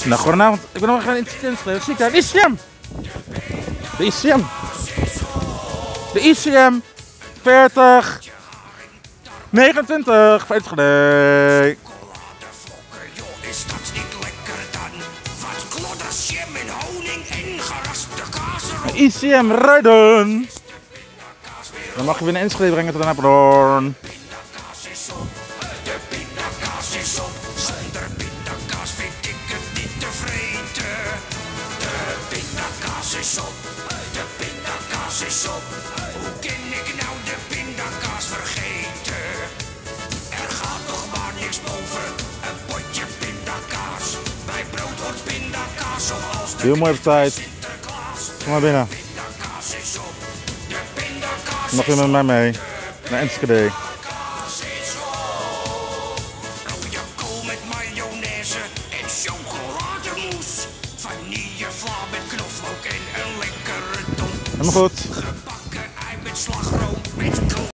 Nou, goedenavond. Ik ben nog even inschrijven. Zie ik daar? De ICM! De ICM! De ICM 40 29 van Enschede. Is dat niet lekker dan? Wat klodders, jam en honing en geraspte kaas. ICM Ruiden. Dan mag je weer een Enschede brengen tot een Apeldoorn. Pindakaas is op, de pindakaas is op. Zonder pindakaas vind ik het niet te vreten. De pindakaas is op, de pindakaas is op. Hoe kan ik nou de pindakaas vergeten? Er gaat nog maar niks boven, een potje pindakaas. Bij brood hoort pindakaas zoals de Heel mooi op tijd. Sinterklaas. Kom maar binnen. Pindakaas is op, de pindakaas Mag je met mij mee naar Enschede? Rode kool met mayonaise en chocolademousse. Vanillevla met knoflook en een lekkere dom. Helemaal goed. Gebakken ei met slagroom met